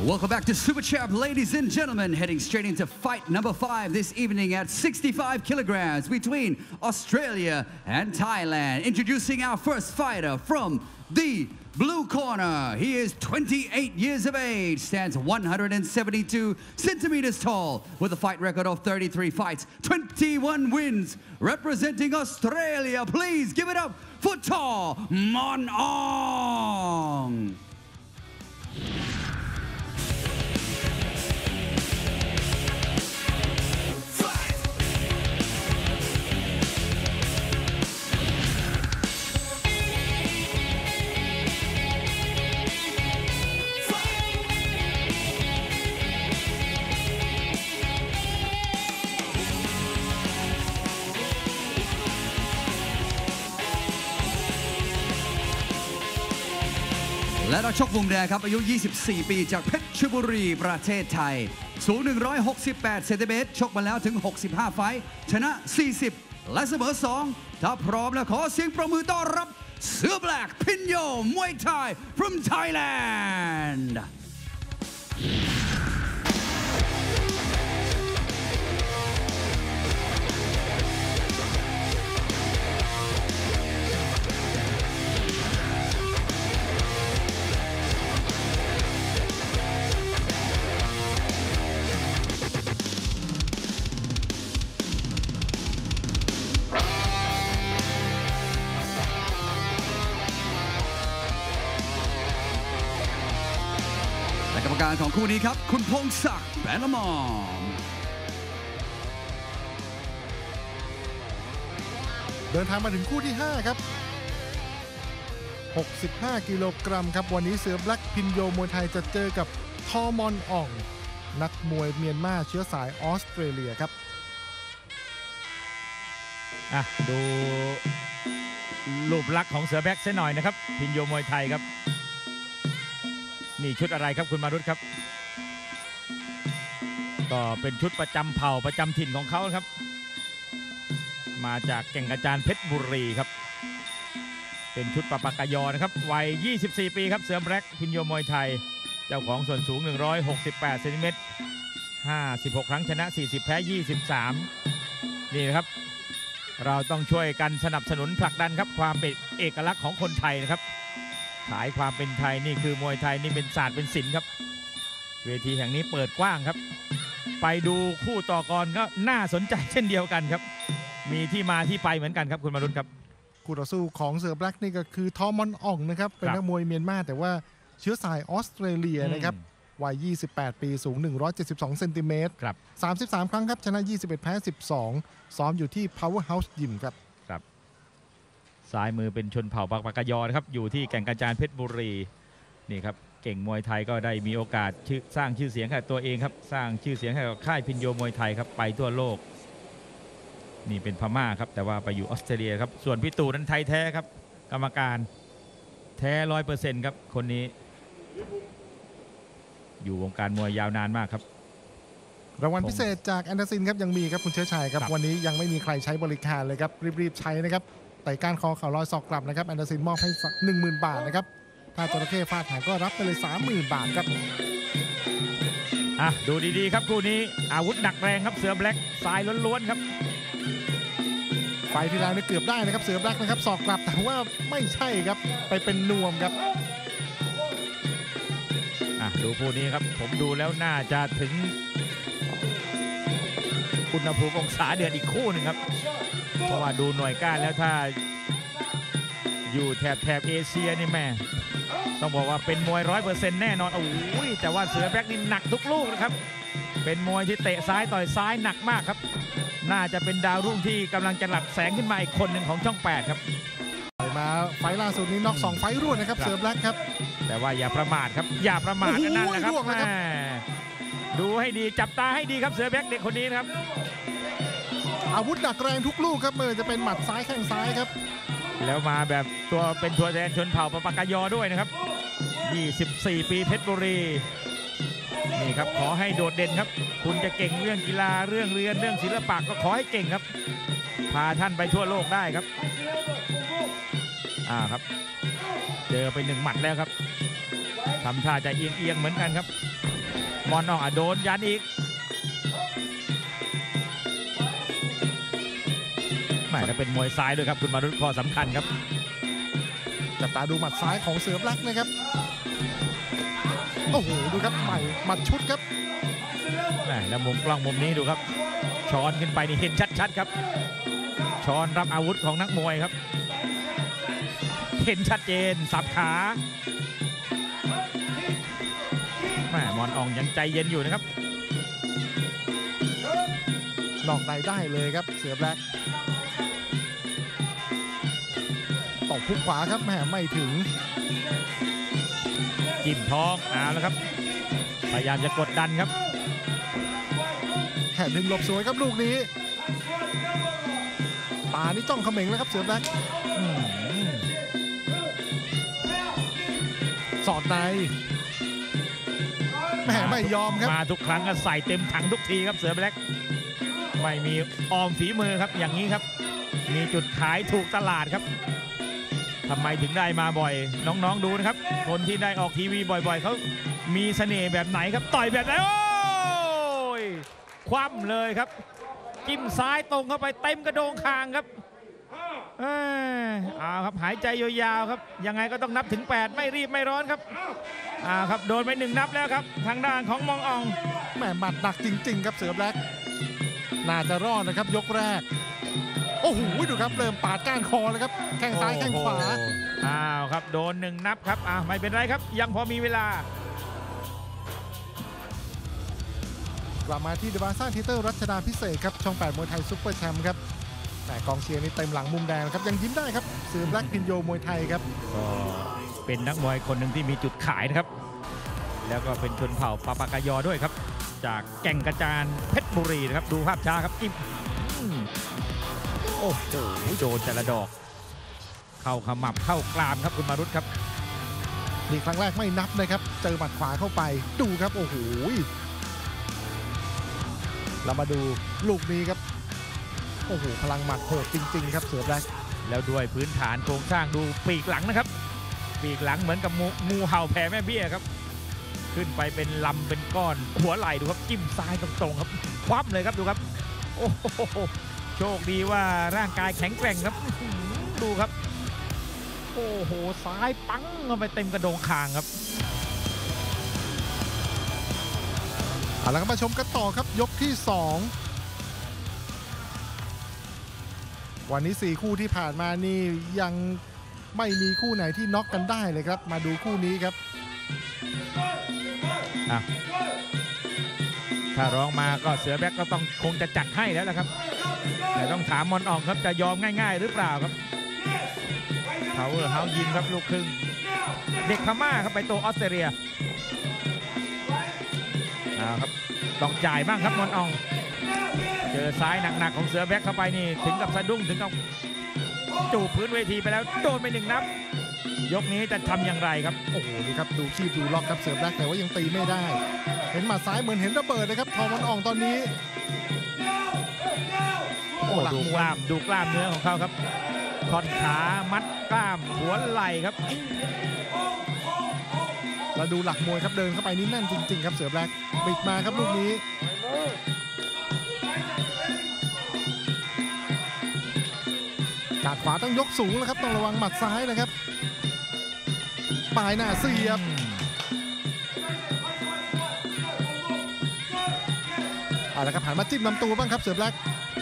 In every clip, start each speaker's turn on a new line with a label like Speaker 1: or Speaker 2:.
Speaker 1: Welcome back to Super Champ, ladies and gentlemen. Heading straight into fight number 5 this evening at 65 kilograms between Australia and Thailand. Introducing our first fighter from the blue corner. He is 28 years of age, stands 172 centimeters tall, with a fight record of 33 fights, 21 wins. Representing Australia, please give it up for Thor Mon Ong.และนักชกมุมแดงครับอายุ 24 ปีจากเพชรบุรีประเทศไทยสูง 168 เซนติเมตรชกมาแล้วถึง 65 ไฟท์ชนะ 40 และเสมอ 2 ถ้าพร้อมแล้วขอเสียงประมือต้อนรับเสือแบล็กพินโยมวยไทย from Thailandกรรมการของคู่นี้ครับคุณพงศักดิ์แบนละมอม
Speaker 2: เดินทางมาถึงคู่ที่5ครับ65กิโลกรัมครับวันนี้เสือแบล็กพินโยมวยไทยจะเจอกับทอมอนอ่องนักมวยเมียนมาเชื้อสายออสเตรเลียครับ
Speaker 3: ดูรูปลักษณ์ของเสือแบล็กซะหน่อยนะครับพินโยมวยไทยครับนี่ชุดอะไรครับคุณมารุตครับก็เป็นชุดประจำเผ่าประจำถิ่นของเขาครับมาจากแก่งกระจานเพชรบุรีครับเป็นชุดปะปากยอนะครับวัย24 ปีครับเสือแบล็กพินโยมวยไทยเจ้าของส่วนสูง168เซนติเมตร56 ครั้งชนะ40แพ้23นี่นะครับเราต้องช่วยกันสนับสนุนผลักดันครับความเป็นเอกลักษณ์ของคนไทยนะครับขายความเป็นไทยนี่คือมวยไทยนี่เป็นศาสตร์เป็นศิลป์ครับเวทีแห่งนี้เปิดกว้างครับไปดูคู่ต่อกรก็น่าสนใจเช่นเดียวกันครับมีที่มาที่ไปเหมือนกันครับคุณมารุตครับ
Speaker 2: คู่ต่อสู้ของเสือแบล็กนี่ก็คือทอมอนอ่องนะครับเป็นนักมวยเมียนมาแต่ว่าเชื้อสายออสเตรเลียนะครับวัย28 ปีสูง172เซนติเมตร33 ครั้งครับชนะ21แพ้12ซ้อมอยู่ที่ Powerhouse Gym ครับ
Speaker 3: ซ้ายมือเป็นชนเผ่าปากยอนะครับอยู่ที่แก่งกระจานเพชรบุรีนี่ครับเก่งมวยไทยก็ได้มีโอกาสสร้างชื่อเสียงให้ตัวเองครับสร้างชื่อเสียงให้กับค่ายพินโยมวยไทยครับไปทั่วโลกนี่เป็นพม่าครับแต่ว่าไปอยู่ออสเตรเลียครับส่วนพี่ตู่นั้นไทยแท้ครับกรรมการแท้ 100% ครับคนนี้อยู่วงการมวยยาวนานมากครับ
Speaker 2: รางวัลพิเศษจากแอนเดอร์สันครับยังมีครับคุณเชื้อชัยครับวันนี้ยังไม่มีใครใช้บริการเลยครับรีบๆใช้นะครับไต่ก้านคอเข่าลอยศอกกลับนะครับแอนเดอร์สันมอบให้ 10,000 บาทนะครับถ้าจระเข้ฟาดหางก็รับไปเลย 30,000 บาทครับ
Speaker 3: ดูดีๆครับคู่นี้อาวุธหนักแรงครับเสือแบล็กซ้ายล้วนๆครับ
Speaker 2: ไฟที่แล้วนี่เกือบได้นะครับเสือแบล็กนะครับศอกกลับแต่ว่าไม่ใช่ครับไปเป็นนวมครับ
Speaker 3: ดูคู่นี้ครับผมดูแล้วน่าจะถึงอุณหภูมิองศาเดือดอีกคู่หนึ่งครับเพราะว่าดูหน่วยก้านแล้วถ้าอยู่แถบเอเชียนี่แม่ต้องบอกว่าเป็นมวย 100% แน่นอนโอ้ยแต่ว่าเสือแบล็กนี่หนักทุกลูกนะครับเป็นมวยที่เตะซ้ายต่อยซ้ายหนักมากครับน่าจะเป็นดาวรุ่งที่กำลังจะหลับแสงขึ้นมาอีกคนหนึ่งของช่อง8ครับ
Speaker 2: มาไฟล่าสุดนี้น็อก2ไฟรวดนะครับเสือแบล็กครับ
Speaker 3: แต่ว่าอย่าประมาทครับอย่าประมาทนั่นนะครับดูให้ดีจับตาให้ดีครับเสือแบล็กเด็กคนนี้นะครับ
Speaker 2: อาวุธหนักแรงทุกลูกครับมือจะเป็นหมัดซ้ายแข้งซ้ายครับ
Speaker 3: แล้วมาแบบเป็นตัวแทนชนเผ่าปากยอด้วยนะครับ24 ปีเพชรบุรีนี่ครับขอให้โดดเด่นครับคุณจะเก่งเรื่องกีฬาเรื่องเรียนเรื่องศิลปะก็ขอให้เก่งครับพาท่านไปทั่วโลกได้ครับครับเจอไป1 หมัดแล้วครับทำท่าจะเอียงเหมือนกันครับมอนอ่องโดนยันอีกไม่แล้วเป็นมวยซ้ายด้วยครับคุณมารุตข้อสำคัญครับ
Speaker 2: จับตาดูหมัดซ้ายของเสือแบล็กนะครับโอ้โหดูครับใหม่หมัดชุดครับ
Speaker 3: แล้วมุมกล้องมุมนี้ดูครับช้อนขึ้นไปนี่เห็นชัดๆครับช้อนรับอาวุธของนักมวยครับเห็นชัดเจนสับขามอนอ่องยังใจเย็นอยู่นะครับ
Speaker 2: นอกในได้เลยครับเสือแบล็กตบพุกขวาครับไม่ถึง
Speaker 3: จิ้มท้องแล้วครับพยายามจะกดดันครับ
Speaker 2: แห่ดึงหลบสวยครับลูกนี้ตานี่จ้องเขม็งแล้วครับเสือแบล็กสอดในไม่ยอมครับ
Speaker 3: มาทุกครั้งก็ใส่เต็มถังทุกทีครับเสือแบล็กไม่มีออมฝีมือครับอย่างนี้ครับมีจุดขายถูกตลาดครับทำไมถึงได้มาบ่อยน้องๆดูนะครับคนที่ได้ออกทีวีบ่อยๆเขามีเสน่ห์แบบไหนครับต่อยแบบไหนโอ้ยคว่ำเลยครับจิ้มซ้ายตรงเข้าไปเต็มกระโดงคางครับเอาครับหายใจยาวๆครับยังไงก็ต้องนับถึง8ไม่รีบไม่ร้อนครับครับโดนไป1นับแล้วครับทางด้านของมองออง
Speaker 2: หมัดหนักจริงๆครับเสือแบล็กน่าจะรอดนะครับยกแรกโอ้โหดูครับเริ่มปาดก้านคอแล้วครับแข้งซ้ายแข้งขวา
Speaker 3: ครับโดน1นับครับไม่เป็นไรครับยังพอมีเวลา
Speaker 2: กลับมาที่เดอะบาซ่าธีเตอร์รัชดาพิเศษครับช่อง8มวยไทยซุปเปอร์แชมป์ครับแต่กองเชียร์นี่เต็มหลังมุมแดงครับยังยิ้มได้ครับเสือแบล็กพินโยมวยไทยครับ
Speaker 3: ก็เป็นนักมวยคนหนึ่งที่มีจุดขายนะครับแล้วก็เป็นชนเผ่าปาปากายอด้วยครับจากแก่งกระจานเพชรบุรีนะครับดูภาพช้าครับจิ้มโอ้โหโดนแต่ละดอกเข้าขมับเข้ากรามครับคุณมารุตครับ
Speaker 2: นี่ครั้งแรกไม่นับนะครับเจอหมัดขวาเข้าไปดูครับโอ้โหเรามาดูลูกนี้ครับโอ้โหพลังหมัดโหดจริงๆครับเสือแบล็ก
Speaker 3: แล้วด้วยพื้นฐานโครงสร้างดูปีกหลังนะครับปีกหลังเหมือนกับงูเห่าแผ่แม่เบี้ยครับขึ้นไปเป็นลำเป็นก้อนหัวไหล่ดูครับจิ้มซ้ายตรงๆครับควับเลยครับดูครับโอ้โหโชคดีว่าร่างกายแข็งแกร่งครับดูครับโอ้โหซ้ายปังเข้าไปเต็มกระโดงคางครับ
Speaker 2: เอาละครับมาชมกันต่อครับยกที่2วันนี้4คู่ที่ผ่านมานี่ยังไม่มีคู่ไหนที่น็อกกันได้เลยครับมาดูคู่นี้ครับ
Speaker 3: ถ้าร้องมาก็เสือแบ็คก็ต้องคงจะจัดให้แล้วนะครับแต่ต้องถามมอนอ่องครับจะยอมง่ายๆหรือเปล่าครับพาวเวอร์เฮายิมครับลูกครึ่งเด็กพม่าครับไปโตออสเตรเลียครับต้องจ่ายบ้างครับมอนอ่องเจอซ้ายหนักๆของเสือแบ็คเข้าไปนี่ถึงกับสะดุ้งถึงกับจูบพื้นเวทีไปแล้วโดนไป1นับยกนี้จะทำอย่างไรครับ
Speaker 2: โอ้โหดูครับดูคีบดูล็อกครับเสือแบล็กแต่ว่ายังตีไม่ได้เห็นหมัดซ้ายเหมือนเห็นระเบิดเลยครับทอมอนอ่องตอนนี้
Speaker 3: โอ้ดูกล้ามเนื้อของเขาครับค่อนขามัดกล้ามหัวไหล่ครับ
Speaker 2: เราดูหลักมวยครับเดินเข้าไปนี่แน่นจริงๆครับเสือแบล็กบิดมาครับลูกนี้กาดขวาต้องยกสูงแล้วครับต้องระวังหมัดซ้ายนะครับปลายหน้าเสียบแล้วครับผ่านมาจิ้มลำตัวบ้างครับเสือแบล็ก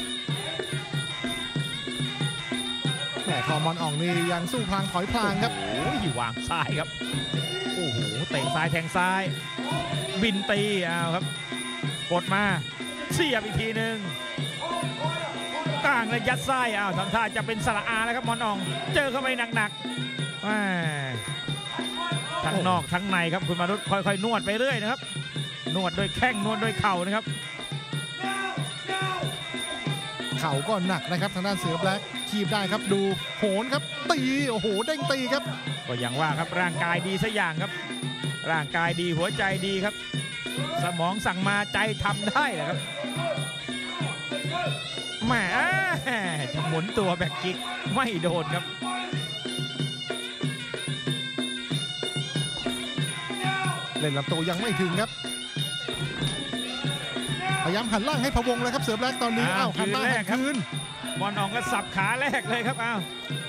Speaker 2: แหมทอมอนอ่องนี่ยังสู้พลางถอยพลางครับ
Speaker 3: โอ้ยวางซ้ายครับโอ้โหเตะซ้ายแทงซ้ายบินตีครับกดมาเสียบอีกทีหนึ่งกลางและยัดไส้ทำท่าจะเป็นสระอาแล้วครับมอนอ่องเจอเข้าไปหนักๆทั้งนอกทั้งในครับคุณมารุตค่อยๆนวดไปเรื่อยนะครับนวดโดยแข้งนวดโดยเข่านะครับ
Speaker 2: เข่าก็หนักนะครับทางด้านเสือแบล็กคีบได้ครับดูโหนครับตีโอ้โหเด้งตีครับ
Speaker 3: ก็อย่างว่าครับร่างกายดีสักอย่างครับร่างกายดีหัวใจดีครับสมองสั่งมาใจทำได้แหละครับแหมหมุนตัวแบ็กกิ๊กไม่โดนครับ
Speaker 2: เล่นลำตัวยังไม่ถึงครับพยายามหันล่างให้พะวงเลยครับเสือแบล็กตอนนี้อ้าวหันล่างหันคืน
Speaker 3: มอนอองก็สับขาแรกเลยครับอ้าว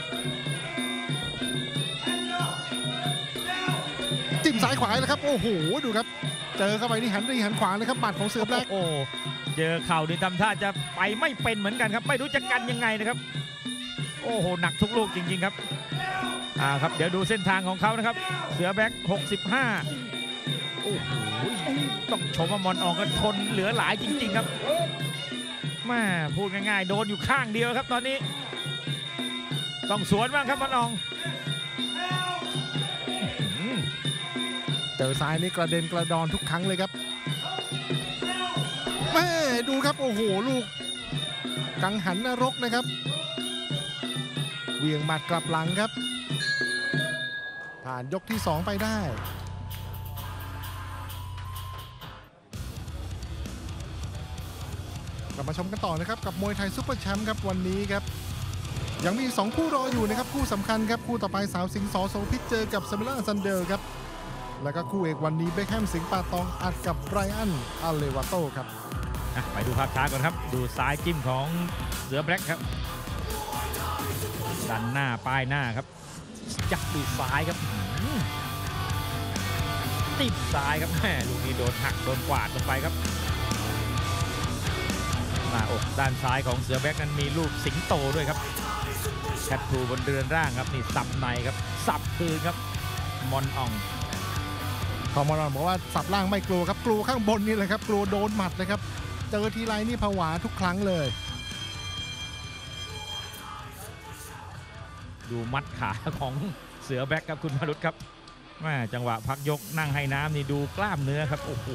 Speaker 2: จิ้มซ้ายขวาเลยครับโอ้โหดูครับเจอเข้าไปนี่หันรีหันขวาเลยครับหมัดของเสือแบล็ก
Speaker 3: โอ้เจอเข่านี่ทำท่าจะไปไม่เป็นเหมือนกันครับไม่รู้จะกันยังไงนะครับโอ้โหหนักทุกลูกจริงๆครับครับเดี๋ยวดูเส้นทางของเขานะครับเสือแบล็ก65โอ้โหต้องชมว่ามอนอองก็ทนเหลือหลายจริงๆครับแม่พูดง่ายๆโดนอยู่ข้างเดียวครับตอนนี้ต้องสวนบ้างครับมอนออง
Speaker 2: เจอซ้ายนี่กระเด็นกระดอนทุกครั้งเลยครับแม่ดูครับโอ้โหลูกกังหันนรกนะครับเวียงหมัดกลับหลังครับผ่านยกที่2ไปได้กลับมาชมกันต่อนะครับกับมวยไทยซุปเปอร์แชมป์ครับวันนี้ครับยังมี2คู่รออยู่นะครับคู่สำคัญครับคู่ต่อไปสาวสิงห์ ส.โสพิษเจอกับซามิล่าซันเดอร์ครับแล้วก็คู่เอกวันนี้เบคแฮมสิงห์ ปาตองอัดกับไบรอันอาเลวาโต้ครับ
Speaker 3: ไปดูภาพช้าก่อนครับดูซ้ายจิ้มของเสือแบล็กครับดันหน้าป้ายหน้าครับยักดูซ้ายครับติดซ้ายครับแม่ลูกนี้โดนหักโดนกวาดลงไปครับหน้าอกด้านซ้ายของเสือแบล็กนั้นมีรูปสิงโตด้วยครับแคททูบนเรือนร่างครับนี่สับในครับสับคืนครับมอนออง
Speaker 2: พอมอนอองบอกว่าสับล่างไม่กลัวครับกลัวข้างบนนี่แหละครับกลัวโดนหมัดเลยครับเจอทีไรนี่ผวาทุกครั้งเลย
Speaker 3: ดูมัดขาของเสือแบล็กครับคุณมารุตครับแม่จังหวะพักยกนั่งให้น้ำนี่ดูกล้ามเนื้อครับโอ้โห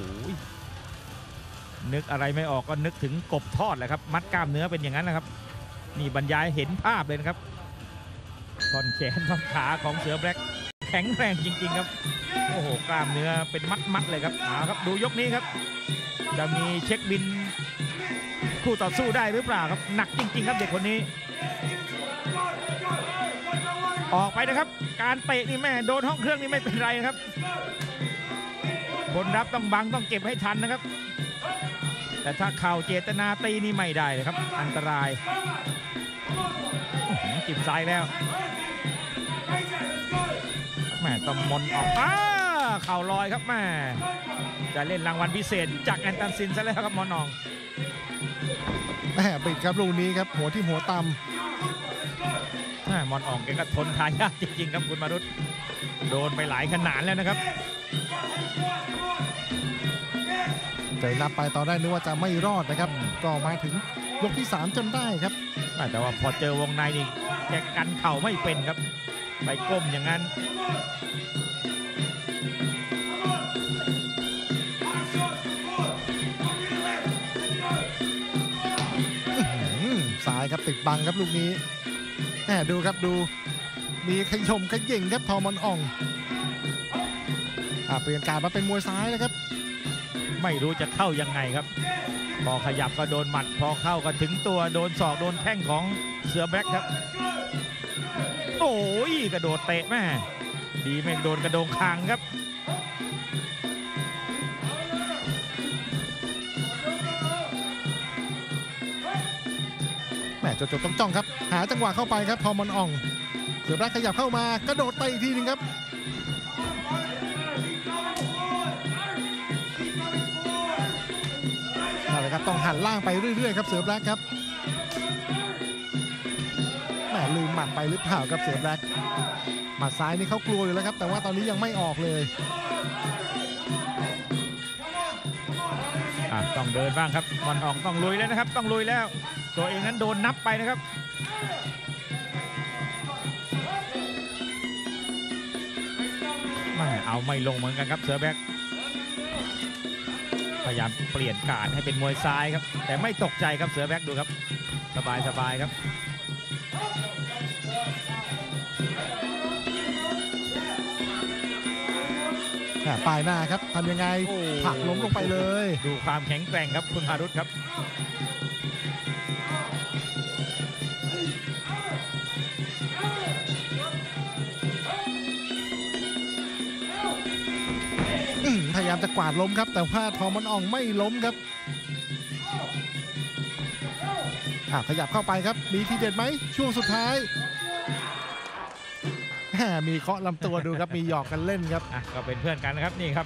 Speaker 3: นึกอะไรไม่ออกก็นึกถึงกบทอดแหละครับมัดกล้ามเนื้อเป็นอย่างนั้นนะครับนี่บรรยายเห็นภาพเลยนะครับท่อนแขนท่อนขาของเสือแบล็กแข็งแรงจริงๆครับโอ้โหกล้ามเนื้อเป็นมัดเลยครับครับดูยกนี้ครับจะมีเช็คบินคู่ต่อสู้ได้หรือเปล่าครับหนักจริงๆครับเด็กคนนี้ออกไปนะครับการเตะนี่แม่โดนห้องเครื่องนี่ไม่เป็นไรครับบนรับต้องบังต้องเก็บให้ทันนะครับแต่ถ้าเข่าเจตนาตีนี่ไม่ได้เลยครับอันตรายจิบซ้ายแล้วแม่ต้องมนออกเข่าลอยครับแม่จะเล่นรางวัลพิเศษจากแอนตันซินซะแล้วครับมอนอง
Speaker 2: แม่ปิดครับลูกนี้ครับหัวที่หัวต่ำ
Speaker 3: มอนอองแกก็ทนทายากจริงๆครับคุณมารุตโดนไปหลายขนาดแล้วนะครับ
Speaker 2: ใจนับไปตอนแรกนึกว่าจะไม่รอดนะครับก็มาถึงยกที่3จนได้ครับ
Speaker 3: แต่ว่าพอเจอวงในนี่แกกันเข่าไม่เป็นครับไปก้มอย่างนั้น
Speaker 2: ซ้ายครับติดบังครับลูกนี้ดูครับดูมีขยมขย่งครับทอมอนอ่องเปลี่ยนการมาเป็นมวยซ้ายแล้วครับ
Speaker 3: ไม่รู้จะเข้ายังไงครับพอขยับก็โดนหมัดพอเข้าก็ถึงตัวโดนศอกโดนแข้งของเสือแบล็กครับโอ้ยกระโดดเตะแม่ดีไม่โดนกระโดงคางครับ
Speaker 2: แม่จดจ้องครับหาจังหวะเข้าไปครับทอมอนอ่องเสือแบล็กขยับเข้ามากระโดดเตะอีกทีนึงครับครับต้องหันล่างไปเรื่อยๆครับเสือแบล็กครับแหมลืมหมัดไปหรือเปล่าครับเสือแบล็กหมัดซ้ายนี่เขากลัวอยู่แล้วครับแต่ว่าตอนนี้ยังไม่ออกเลย
Speaker 3: ต้องเดินบ้างครับมอนอองต้องลุยแล้วนะครับต้องลุยแล้วตัวเองนั้นโดนนับไปนะครับไม่เอาไม่ลงเหมือนกันครับเสือแบล็กพยายามเปลี่ยนการให้เป็นมวยซ้ายครับแต่ไม่ตกใจครับเสือแบล็กดูครับสบายครับ
Speaker 2: ปลายหน้าครับทำยังไงผลักล้มลงไปเลย
Speaker 3: ดูความแข็งแกร่งครับคุณพารุตครับ
Speaker 2: พยายามจะกวาดล้มครับแต่ว่าทอมอนอ่องไม่ล้มครับขยับเข้าไปครับมีทีเด็ดไหมช่วงสุดท้ายมีเคาะลำตัวดูครับมีหยอกกันเล่นครับ
Speaker 3: ก็เป็นเพื่อนกันนะครับนี่ครับ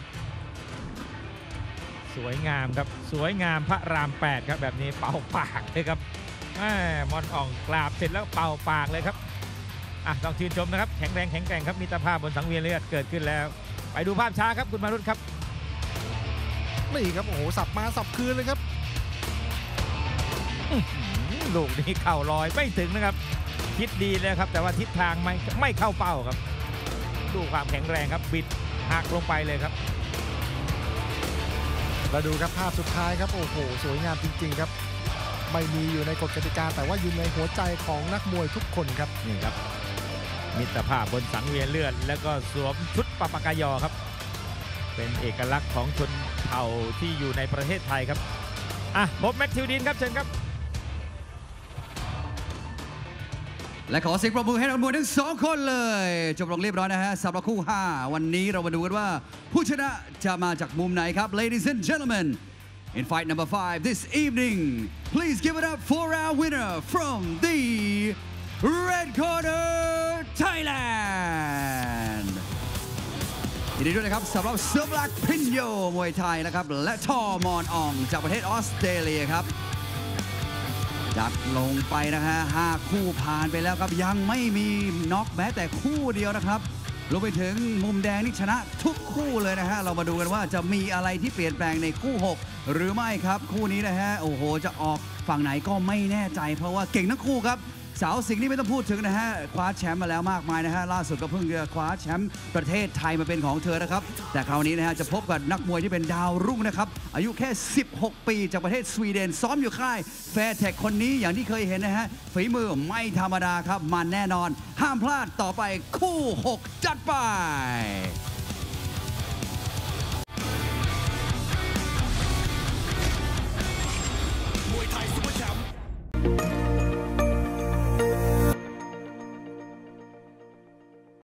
Speaker 3: สวยงามครับสวยงามพระราม8ครับแบบนี้เป่าปากเลยครับมอนอ่องกราบเสร็จแล้วเป่าปากเลยครับต้องชื่นชมนะครับแข็งแรงแข็งแกร่งครับมิตรภาพบนสังเวียนเลือดเกิดขึ้นแล้วไปดูภาพช้าครับคุณมารุตครับ
Speaker 2: นี่ครับโอ้โหสับมาสับคืนเลยครับ
Speaker 3: ลูกนี้เข่าลอยไม่ถึงนะครับคิดดีเลยครับแต่ว่าทิศทางไม่เข้าเป้าครับดูความแข็งแรงครับบิดหักลงไปเลยครับ
Speaker 2: มาดูครับภาพสุดท้ายครับโอ้โหสวยงามจริงๆครับไม่มีอยู่ในกฎกติกาแต่ว่าอยู่ในหัวใจของนักมวยทุกคนครับ
Speaker 3: นี่ครับมิตรภาพบนสังเวียนเลือดแล้วก็สวมชุดปปกยครับเป็นเอกลักษณ์ของชนเผ่าที่อยู่ในประเทศไทยครับบ๊อบแมทธิวดีนครับเชิญครับ
Speaker 1: และขอเสียงปรบมือให้นักมวยทั้ง2คนเลยจบลงเรียบร้อยนะฮะสำหรับคู่5วันนี้เรามาดูกันว่าผู้ชนะจะมาจากมุมไหนครับ Ladies and gentlemen in fight number 5 this evening please give it up for our winner from the red corner Thailand ยินดีด้วยนะครับสำหรับเสือแบล็กพินโยมวยไทยนะครับและทอมอนอ่องจากประเทศออสเตรเลียครับจัดลงไปนะฮะ5คู่ผ่านไปแล้วครับยังไม่มีน็อกแม้แต่คู่เดียวนะครับรวมไปถึงมุมแดงนี่ชนะทุกคู่เลยนะฮะเรามาดูกันว่าจะมีอะไรที่เปลี่ยนแปลงในคู่6หรือไม่ครับคู่นี้นะฮะโอ้โหจะออกฝั่งไหนก็ไม่แน่ใจเพราะว่าเก่งทั้งคู่ครับสาวสิงห์นี่ไม่ต้องพูดถึงนะฮะคว้าแชมป์มาแล้วมากมายนะฮะล่าสุดก็เพิ่งจะคว้าแชมป์ประเทศไทยมาเป็นของเธอนะครับแต่คราวนี้นะฮะจะพบกับนักมวยที่เป็นดาวรุ่งนะครับอายุแค่16ปีจากประเทศสวีเดนซ้อมอยู่ค่ายแฟร์เทคคนนี้อย่างที่เคยเห็นนะฮะฝีมือไม่ธรรมดาครับมันแน่นอนห้ามพลาดต่อไปคู่6จัดไป